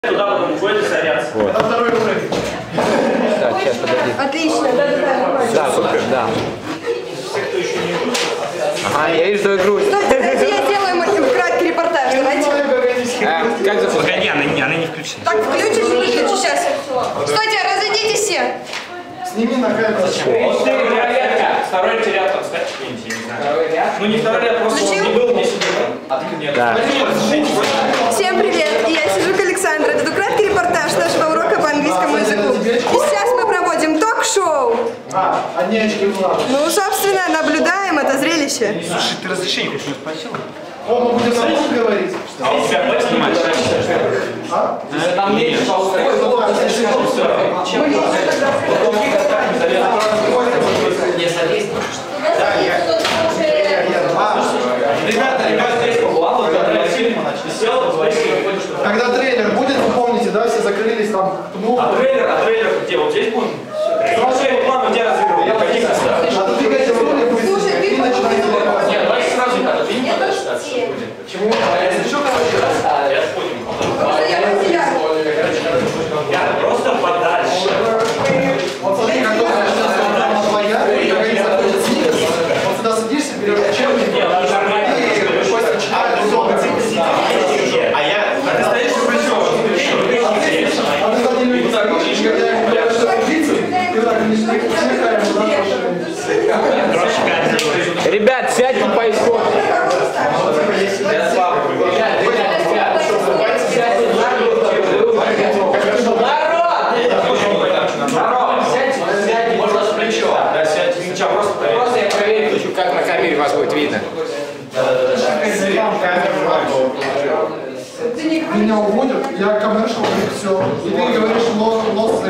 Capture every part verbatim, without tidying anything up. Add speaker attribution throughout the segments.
Speaker 1: Туда потом уходит соряться.
Speaker 2: Вот.
Speaker 1: Это второй уровень.
Speaker 2: Так, сейчас, подожди.
Speaker 3: Отлично, да, да,
Speaker 2: Да, супер, да. Ага, я вижу твою грудь.
Speaker 3: Давайте я сделаю краткий репортаж, давайте.
Speaker 2: А, как зовут?
Speaker 1: Погоди, она, не- она не включена.
Speaker 3: Так, включишь, выключишь сейчас. Стойте, разойдитесь все.
Speaker 4: Сними на камеру.
Speaker 1: Вот ты ряд, второй ряд там ставь где-нибудь, я не знаю. Ну не второй ряд, просто
Speaker 3: Включил?
Speaker 1: он не был, не сидел. А ты нет.
Speaker 2: Да.
Speaker 3: Всем привет, я Сижук Александра. Это краткий репортаж нашего урока по английскому языку. И сейчас мы проводим ток-шоу.
Speaker 4: А, одни очки Влад.
Speaker 3: Ну, собственно, наблюдаем это зрелище.
Speaker 1: Слушай, ты разрешение хоть не спросил?
Speaker 4: О, мы будем на русском говорить.
Speaker 1: А у тебя будет снимать?
Speaker 4: А?
Speaker 1: Там меньше, не садись. Ребята, ребята,
Speaker 4: Когда трейлер будет, вы помните, да, все закрылись там. Ну,
Speaker 1: а трейлер, а трейлер где? Вот здесь будет? Сразу план где разыгрывал? Я каких
Speaker 4: а то двигайте ролик, будет
Speaker 3: Слушай, ты
Speaker 4: и начинайте рекламировать.
Speaker 1: Нет, давайте сразу это фильм подальше считаться, что будет.
Speaker 4: Почему? Если что, короче, раз.
Speaker 1: Я понял.
Speaker 3: Я потерял.
Speaker 1: Я просто подальше.
Speaker 4: Вот смотри, как только начнется программа твоя, и как захочет снизиться, вот сюда садишься, берешь учебник, и Костя читает, удобно.
Speaker 1: А я... А ты стоишь и причем?
Speaker 4: А ты там не любишь, когда я говорю, что позицию, ты так не смехаешь, да,
Speaker 2: Ребят, сядьте поисково.
Speaker 1: Я слабый.
Speaker 2: Просто я проверю, как на камере вас будет видно.
Speaker 4: меня уводят, я коммершал, и все. И ты говоришь lost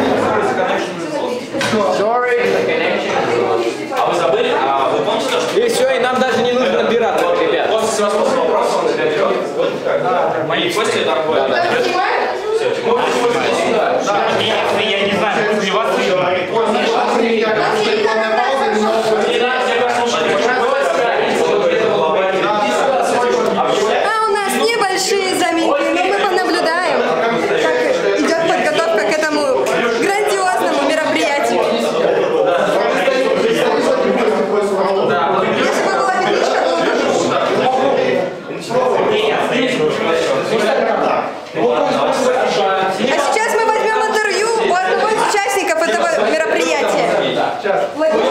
Speaker 2: Sorry.
Speaker 1: А вы забыли? А вы помните, что...
Speaker 2: И все, и нам даже не нужно набирать, ребят.
Speaker 1: После сразу после вопроса он тебя берет. Мои гости это работают.
Speaker 3: Да, понимаешь?
Speaker 1: Все, мы я не знаю, у вас
Speaker 3: А у нас небольшие заминки, но мы понаблюдаем, как идет подготовка к этому грандиозному мероприятию. Если бы была петличка, то А сейчас мы возьмем интервью у одного из участников этого мероприятия. Владимир,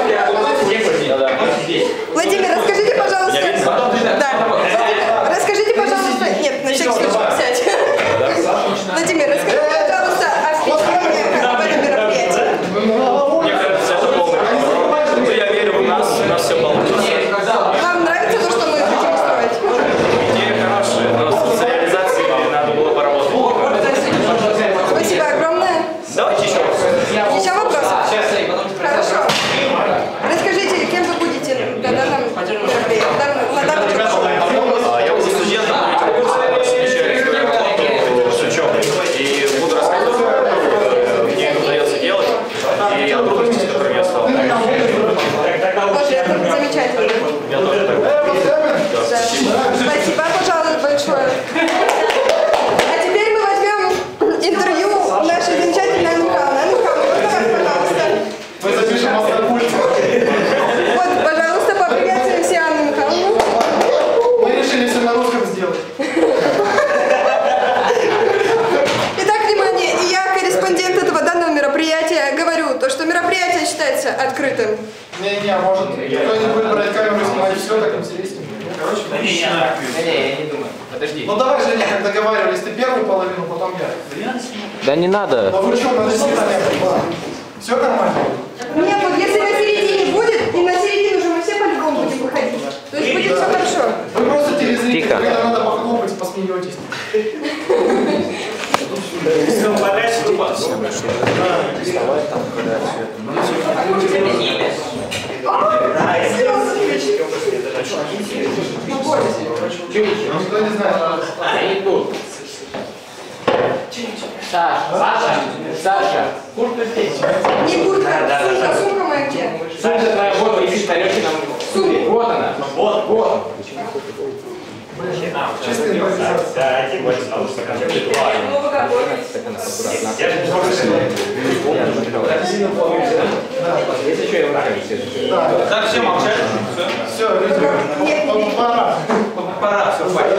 Speaker 3: Владимир, расскажите, пожалуйста. Да. Владимир, расскажите, пожалуйста. Нет, на всякий случай сядь. Владимир, расскажите, пожалуйста, о впечатлениях об этом мероприятии.
Speaker 1: Мне кажется, это полный провал. Я верю в нас, у нас все получится.
Speaker 3: Вам нравится то, что мы хотим устроить?
Speaker 1: Идея хорошая, но с социализацией надо было поработать.
Speaker 3: Спасибо огромное.
Speaker 1: Давайте еще раз.
Speaker 3: Еще вопросы? Хорошо. Расскажите, кем вы будете на данном мероприятии? На данном
Speaker 1: Я буду студентом, совмещаю работу с учебой. И буду рассказывать, как мне это удается делать. И о трудностях, с которыми я стал.
Speaker 3: Боже, это замечательно.
Speaker 1: Я тоже так.
Speaker 3: Да. Спасибо, пожалуй, большое. А теперь мы возьмем интервью нашей замечательной Анны Михайловны. Анна Михайловна, можно вас, пожалуйста?
Speaker 4: Мы запишем мастер-пульт.
Speaker 3: Вот, пожалуйста, поприветствуем все Анну Михайловну.
Speaker 4: Мы решили все на русском сделать.
Speaker 3: Итак, внимание, и я, корреспондент этого данного мероприятия, говорю то, что мероприятие считается открытым.
Speaker 4: Не-не, может кто-нибудь будет брать камеру и снимать все, так интереснее. Короче,
Speaker 2: Не, не, я не думаю. Подожди.
Speaker 4: ну давай, Женя, как договаривались, ты первую половину, потом я.
Speaker 2: Да не надо.
Speaker 4: Да вы что, надо снимать. Все нормально?
Speaker 3: Нет, вот если на середине будет, и на середину уже мы все по-любому будем выходить. То есть будет все хорошо.
Speaker 4: Вы просто телезрители,
Speaker 2: Тихо.
Speaker 4: когда надо похлопать, посмеетесь. Никто не знает.
Speaker 2: Саша, Саша, Саша. Куртка здесь.
Speaker 3: Не куртка, сумка, сумка моя где?
Speaker 2: Саша, твоя вот, видишь, тарелки нам. Вот она. Вот, вот.
Speaker 4: Чистая импровизация.
Speaker 3: Ну, вы как будете?
Speaker 2: Если что, я нравится.
Speaker 4: Да.
Speaker 1: Так, все молчать. Все.
Speaker 4: Все, видимо,
Speaker 3: Нет, нет, нет.
Speaker 4: пора.
Speaker 1: Пора, все, хватит.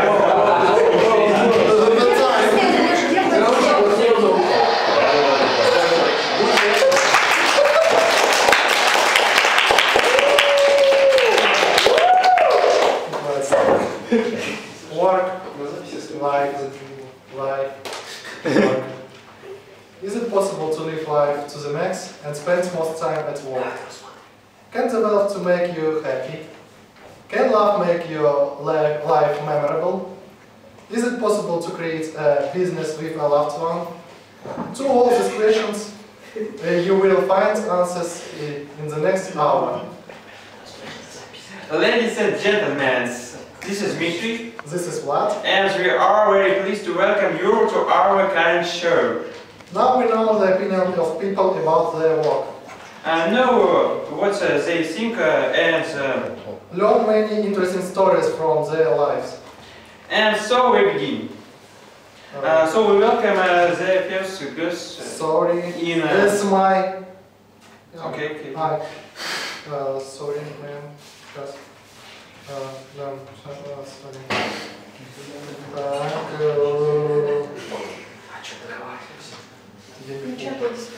Speaker 4: Work, life, life, work. Is it possible to live life to the max and spend most time at work? Can the wealth to make you happy? Can love make your li- life memorable? Is it possible to create a business with a loved one? To all these questions, uh, you will find answers i- in the next hour.
Speaker 5: Ladies and gentlemen, this is Dmitry,
Speaker 4: This is what?
Speaker 5: and we are very pleased to welcome you to our kind show.
Speaker 4: Now we know the opinion of people about their work.
Speaker 5: I know what uh, they think uh, and uh,
Speaker 4: Learn many interesting stories from their lives.
Speaker 5: and so we begin. Uh, so we welcome uh, the first guest. uh,
Speaker 4: Sorry,
Speaker 5: in, uh,
Speaker 4: this is my...
Speaker 5: Okay, okay.
Speaker 4: Hi. Uh, sorry, ma'am. Just... Uh, ma'am, uh, sorry. Так, э,
Speaker 3: Ничего не будет.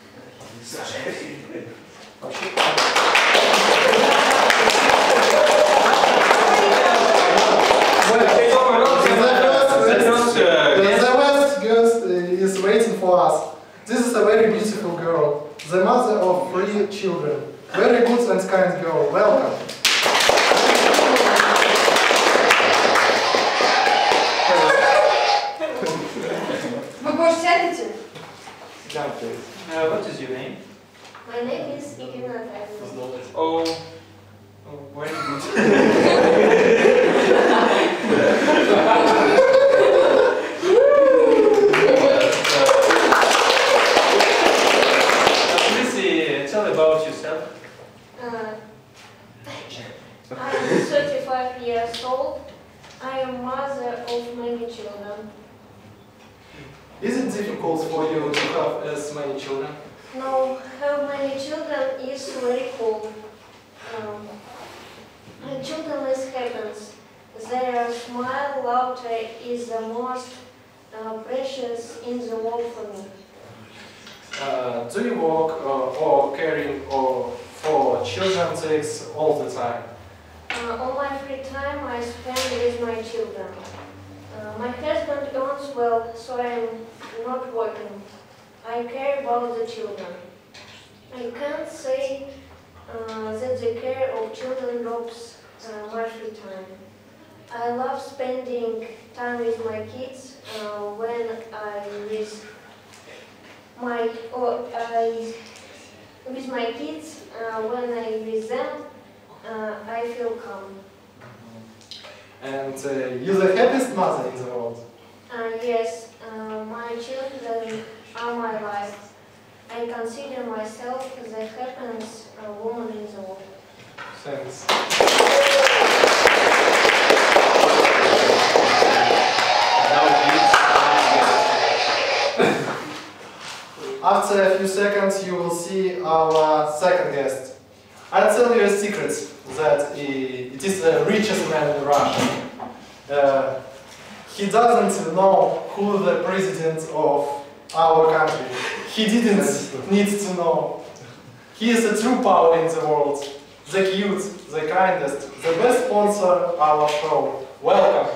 Speaker 4: The last guest is waiting for us. This is a very beautiful girl, the mother of three children. Very good and kind girl. Welcome.
Speaker 3: Вы, может, сядете?
Speaker 5: Uh, what is your name?
Speaker 6: My name is Irina Tayfun.
Speaker 5: Oh, oh very good. Please uh, tell about yourself.
Speaker 6: Uh, I am thirty-five years old. I am mother of many children.
Speaker 4: Is it difficult for you to have as many children?
Speaker 6: Now, have many children is very cool. Um, and children is happens. Their smile, laughter is the most uh, precious in the world for me.
Speaker 4: Uh, do you work uh, or caring or for children takes all the time?
Speaker 6: Uh, all my free time I spend with my children. Uh, my husband earns well, so I am not working. I care about the children. I can't say uh, that the care of children robs uh, my free time. I love spending time with my kids uh, when I with my or I with my kids uh, when I with them uh, I feel calm.
Speaker 4: And uh, you're the happiest mother in the world.
Speaker 6: Uh, yes, uh, my children are my life. I consider myself the happiest uh, woman in the world.
Speaker 4: Thanks. After a few seconds, you will see our second guest. I'll tell you a secret that he, it is the richest man in Russia. Uh, he doesn't know who the president of our country. He didn't need to know. He is a true power in the world. The cute, the kindest, the best sponsor of our show. Welcome.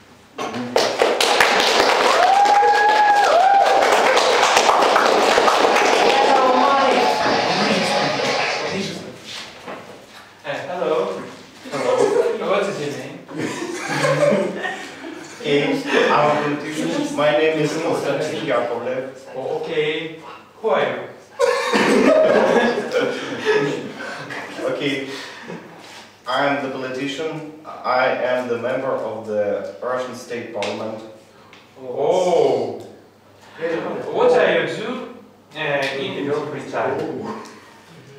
Speaker 5: Uh, hello. Hello. What is your name?
Speaker 7: Hey, I'm a politician. My name is Konstantin Yakovlev.
Speaker 5: Oh, okay. Who are you?
Speaker 7: Okay, I am the politician. I am the member of the Russian State Parliament.
Speaker 5: Oh. What are you do uh, in your free time?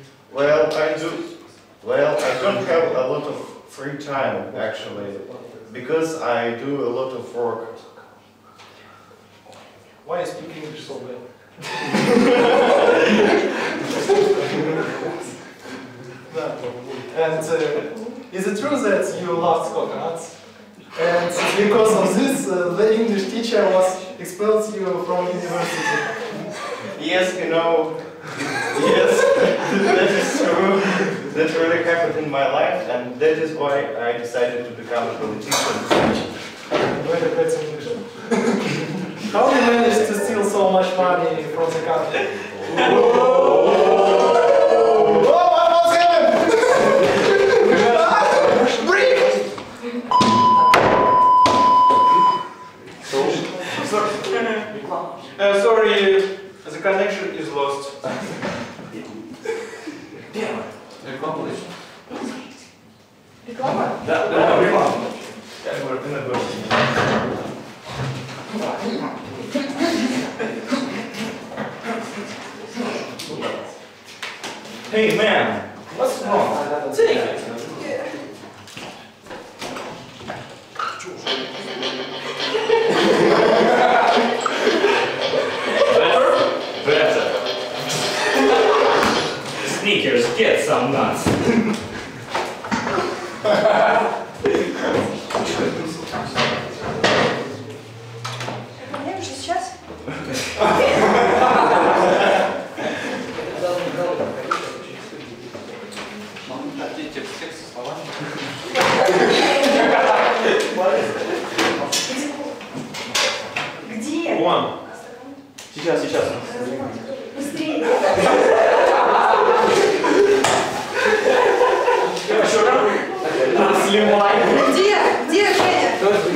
Speaker 7: Well, I do. Well, I don't have a lot of free time actually, because I do a lot of work.
Speaker 4: Why you speak English so well? And uh, is it true that you loved coconuts? And because of this, uh, the English teacher was expelled you from university.
Speaker 7: Yes, you know, yes, that is true. That really happened in my life, and that is why I decided to become a politician.
Speaker 4: Very bad English. How you managed to steal so much money from the country?
Speaker 5: Uh, sorry, the connection is lost.
Speaker 3: Реклама?
Speaker 2: Да, да, реклама. Hey man, what's wrong? Take it. Better. Sneakers, get some nuts.
Speaker 3: Мне уже сейчас? Где?
Speaker 5: Вон.
Speaker 2: Сейчас, сейчас.
Speaker 3: Быстрее.
Speaker 2: Сливай.
Speaker 3: Где? Где, Женя?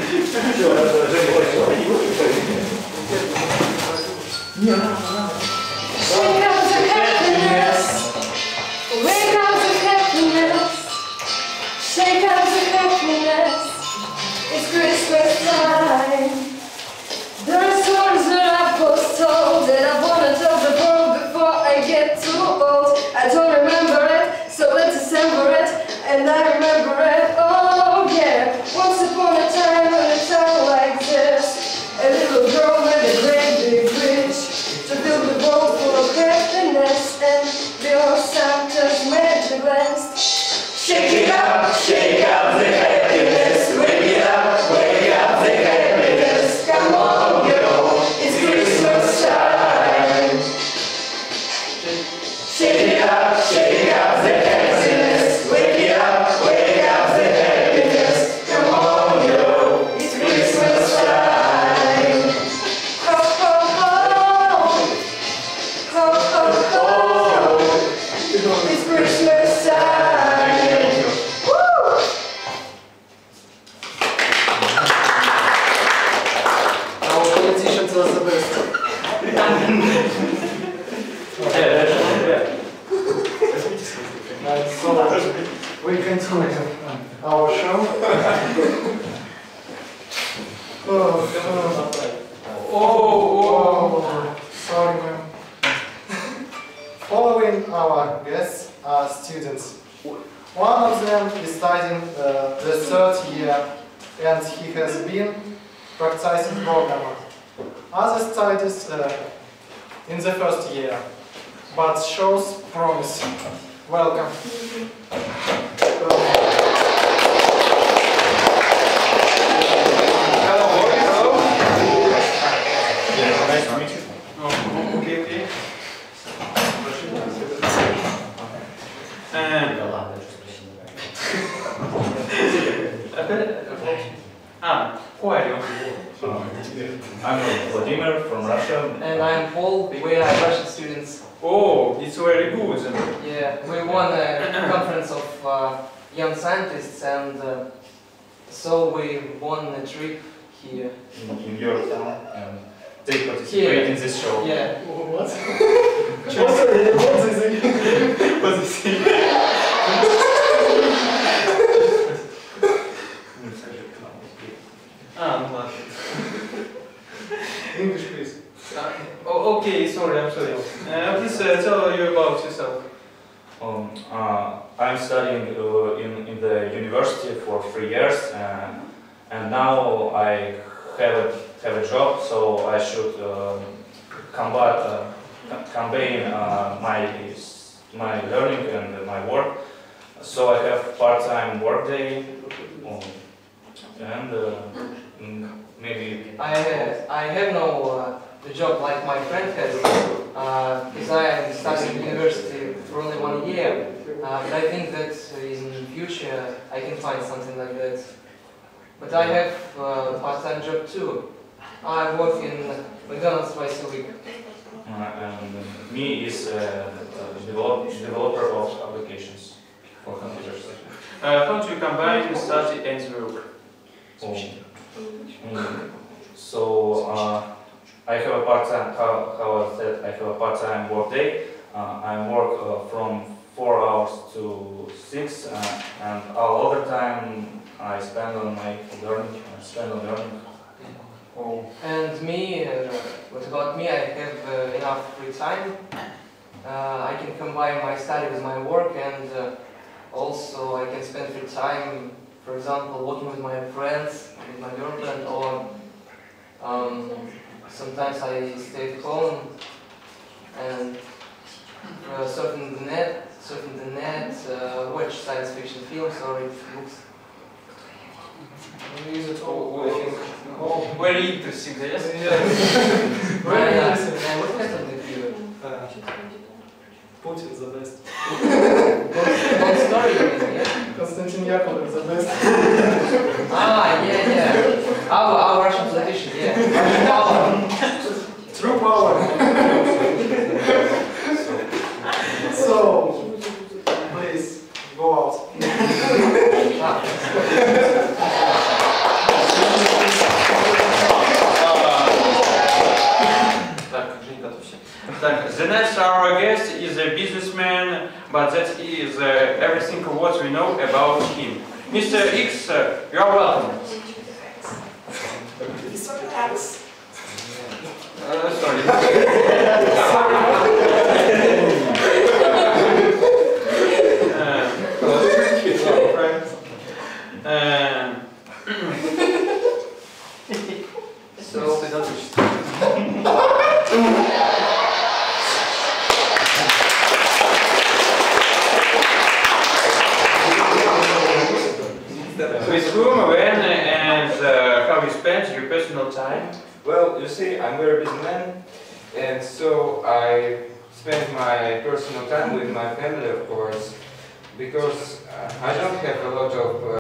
Speaker 6: Shake out the happiness. Wake up the happiness. Shake out the happiness. It's Christmas time. There are songs that I was told that I wanna tell the world before I get too old. I don't remember it, so let's assemble it. And I remember it, oh yeah. Once upon a time in a town like this, a little girl with a great big wish to fill the world full of happiness and be all Santa's magic last. Shake it up, shake up the happiness. Wake it up, wake up the happiness. Come on, girl, it's Christmas time. Shake it up, shake up the happiness. Wake it up, wake up the happiness. Come on, girl, it's Christmas time. Ho, ho, ho. Ho, ho, ho. It's Christmas time. Woo!
Speaker 4: Our politicians are the best. And so we continue our show. Oh, oh, oh, sorry, ma'am. Following our guests are students. One of them is studying uh, the third year, and he has been practicing programmer. Other studies uh, in the first year, but shows promise. Welcome.
Speaker 7: Nice to meet you.
Speaker 5: Oh, okay, okay. And ah, who are you?
Speaker 2: I'm Vladimir from Russia.
Speaker 8: And I'm Paul. We are Russian students.
Speaker 5: Oh, it's very good.
Speaker 8: Yeah, we won a conference of uh, young scientists, and uh, so we won a trip here.
Speaker 7: In, in your town, and they participate
Speaker 8: Here.
Speaker 7: in this show.
Speaker 8: Yeah.
Speaker 4: What? What is it?
Speaker 5: What is it? Ah, ну ладно.
Speaker 4: English, please.
Speaker 5: Uh, oh, okay, sorry, I'm sorry. Uh, please uh, tell you about yourself.
Speaker 2: Um, uh, I'm studying uh, in, in the university for three years, uh, and now I have a, have a job, so I should uh, combat, uh, combine uh, my, my learning and my work. So I have part-time workday, um, and uh, maybe...
Speaker 8: I, uh, I have no uh, job like my friend has, uh, because I am studying university for only one year. Uh, but I think that in future I can find something like that. But I have a uh, part-time job too. I work in McDonald's twice a week.
Speaker 2: Uh, and me is a uh, develop, developer of applications for computers.
Speaker 5: Uh, how do you combine study and work?
Speaker 2: Oh. Mm. So uh, I have a part-time. How, how I said, I have a part-time work day. Uh, I work uh, from four hours to six, uh, and all other time I spend on my learning. I spend on learning.
Speaker 8: Oh. And me, uh, what about me? I have uh, enough free time. Uh, I can combine my study with my work, and uh, also I can spend free time, for example, working with my friends, with my girlfriend, or um, sometimes I stay at home and uh, surfing the net. Surfing the net, uh, watch science fiction films or read books.
Speaker 5: We use it all. Oh, very interesting, yes?
Speaker 4: Very
Speaker 8: Uh,
Speaker 4: interesting.
Speaker 8: and what happened with you?
Speaker 4: Uh, Putin is the best.
Speaker 8: Long story, you mean, yeah?
Speaker 4: Konstantin Yakov is the best.
Speaker 8: Ah, yeah, yeah. Our, our Russian politician, yeah. Russian power.
Speaker 4: True power. So, please, go out.
Speaker 5: Так, the next our guest is a businessman, but that is uh, everything what we know about him. Mister X, uh, you are welcome. Uh, sorry. uh, hello, friends. Uh,
Speaker 8: So,
Speaker 5: with whom, when, and uh, how you spend your personal time?
Speaker 9: Well, you see, I'm a very busy man, and so I spend my personal time with my family, of course, because uh, I don't have a lot of uh,